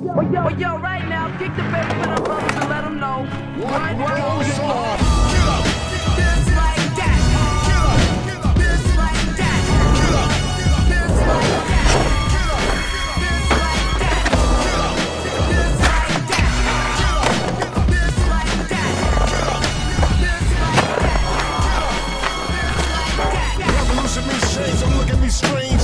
But yo, right now, kick the bass for the brothers and let them know. What goes on? This like that. This like that. This like that. This like that. This like that. This like that. This like that. Revolution means shades, don't look at me strange.